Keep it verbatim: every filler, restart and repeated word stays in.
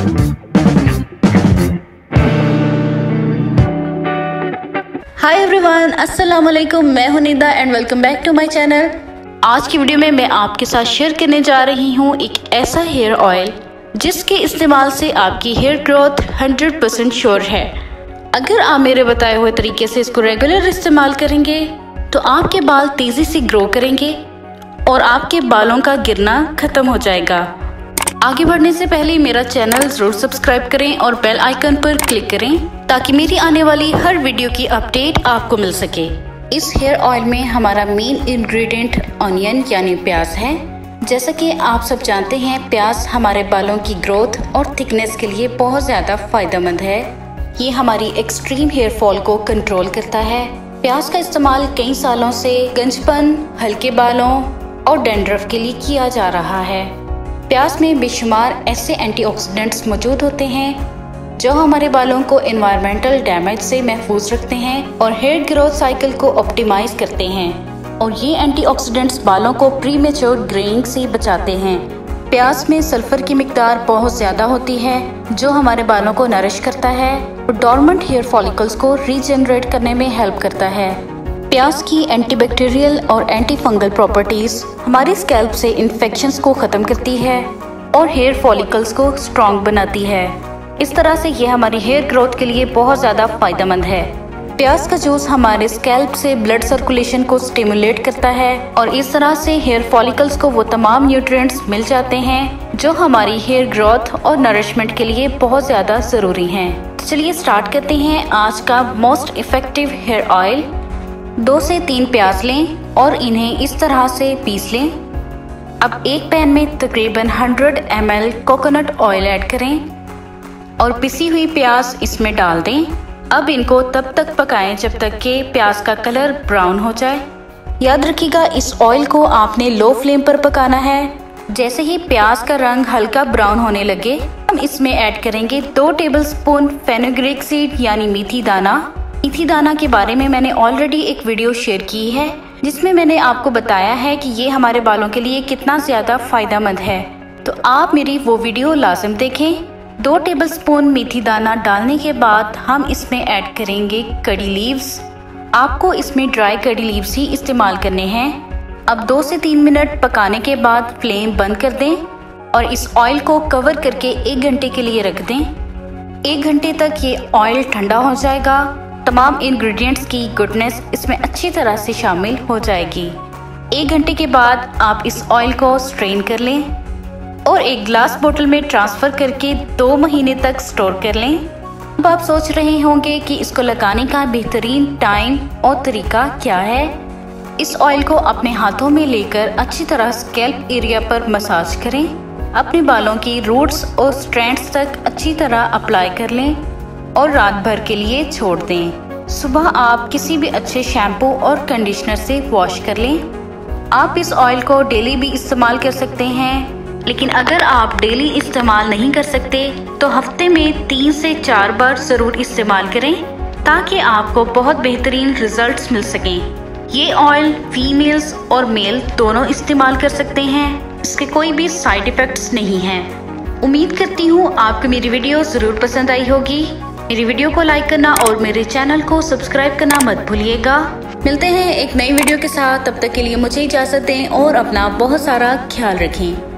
Hi everyone, अस्सलाम वालेकुम। मैं हूं Nida and welcome back to my channel. आज की वीडियो में मैं आपके साथ शेयर करने जा रही हूं एक ऐसा हेयर ऑयल जिसके इस्तेमाल से आपकी hair growth hundred percent sure है। अगर आप मेरे बताए हुए तरीके से इसको रेगुलर इस्तेमाल करेंगे तो आपके बाल तेजी से ग्रो करेंगे और आपके बालों का गिरना खत्म हो जाएगा। आगे बढ़ने से पहले मेरा चैनल जरूर सब्सक्राइब करें और बेल आइकन पर क्लिक करें ताकि मेरी आने वाली हर वीडियो की अपडेट आपको मिल सके। इस हेयर ऑयल में हमारा मेन इंग्रेडिएंट ऑनियन यानी प्याज है। जैसा कि आप सब जानते हैं, प्याज हमारे बालों की ग्रोथ और थिकनेस के लिए बहुत ज़्यादा फायदेमंद है। ये हमारी एक्सट्रीम हेयर फॉल को कंट्रोल करता है। प्याज का इस्तेमाल कई सालों से गंजपन, हल्के बालों और डैंड्रफ के लिए किया जा रहा है। प्याज में बेशुमार ऐसे एंटीऑक्सीडेंट्स मौजूद होते हैं जो हमारे बालों को एनवायरमेंटल डैमेज से महफूज रखते हैं और हेयर ग्रोथ साइकिल को ऑप्टिमाइज करते हैं। और ये एंटीऑक्सीडेंट्स बालों को प्रीमेच्योर ग्रेइंग से बचाते हैं। प्याज में सल्फर की मिकदार बहुत ज़्यादा होती है जो हमारे बालों को नरिश करता है और डॉर्मेंट हेयर फॉलिकल्स को रीजनरेट करने में हेल्प करता है। प्याज की एंटीबैक्टीरियल और एंटी फंगल प्रॉपर्टीज हमारी स्कैल्प से इन्फेक्शंस को ख़त्म करती है और हेयर फॉलिकल्स को स्ट्रॉन्ग बनाती है। इस तरह से ये हमारी हेयर ग्रोथ के लिए बहुत ज़्यादा फायदेमंद है। प्याज का जूस हमारे स्कैल्प से ब्लड सर्कुलेशन को स्टिमुलेट करता है और इस तरह से हेयर फॉलिकल्स को वो तमाम न्यूट्रिएंट्स मिल जाते हैं जो हमारी हेयर ग्रोथ और नरिशमेंट के लिए बहुत ज़्यादा ज़रूरी हैं। तो चलिए स्टार्ट करते हैं आज का मोस्ट इफेक्टिव हेयर ऑयल। दो से तीन प्याज लें और इन्हें इस तरह से पीस लें। अब एक पैन में तकरीबन सौ M L coconut oil add करें और पिसी हुई प्याज इसमें डाल दें। अब इनको तब तक पकाएं जब तक कि प्याज का कलर ब्राउन हो जाए। याद रखिएगा, इस ऑयल को आपने लो फ्लेम पर पकाना है। जैसे ही प्याज का रंग हल्का ब्राउन होने लगे, हम इसमें ऐड करेंगे दो टेबलस्पून फेनुग्रीक सीड यानी मेथी दाना। मेथी दाना के बारे में मैंने ऑलरेडी एक वीडियो शेयर की है जिसमें मैंने आपको बताया है कि ये हमारे बालों के लिए कितना ज़्यादा फायदेमंद है, तो आप मेरी वो वीडियो लाजिम देखें। दो टेबलस्पून मेथी दाना डालने के बाद हम इसमें ऐड करेंगे कड़ी लीव्स। आपको इसमें ड्राई कड़ी लीव्स ही इस्तेमाल करने हैं। अब दो से तीन मिनट पकाने के बाद फ्लेम बंद कर दें और इस ऑयल को कवर करके एक घंटे के लिए रख दें। एक घंटे तक ये ऑयल ठंडा हो जाएगा। तमाम इंग्रेडिएंट्स की गुडनेस इसमें अच्छी तरह से शामिल हो जाएगी। एक घंटे के बाद आप इस ऑयल को स्ट्रेन कर लें और एक ग्लास बोतल में ट्रांसफ़र करके दो महीने तक स्टोर कर लें। अब आप सोच रहे होंगे कि इसको लगाने का बेहतरीन टाइम और तरीका क्या है। इस ऑयल को अपने हाथों में लेकर अच्छी तरह स्कैल्प एरिया पर मसाज करें। अपने बालों की रूट्स और स्ट्रैंड्स तक अच्छी तरह अप्लाई कर लें और रात भर के लिए छोड़ दें। सुबह आप किसी भी अच्छे शैम्पू और कंडीशनर से वॉश कर लें। आप इस ऑयल को डेली भी इस्तेमाल कर सकते हैं, लेकिन अगर आप डेली इस्तेमाल नहीं कर सकते तो हफ्ते में तीन से चार बार ज़रूर इस्तेमाल करें ताकि आपको बहुत बेहतरीन रिजल्ट्स मिल सकें। ये ऑयल फीमेल्स और मेल दोनों इस्तेमाल कर सकते हैं। इसके कोई भी साइड इफ़ेक्ट्स नहीं हैं। उम्मीद करती हूँ आपको मेरी वीडियो ज़रूर पसंद आई होगी। मेरी वीडियो को लाइक करना और मेरे चैनल को सब्सक्राइब करना मत भूलिएगा। मिलते हैं एक नई वीडियो के साथ, तब तक के लिए मुझे इजाज़त दें और अपना बहुत सारा ख्याल रखें।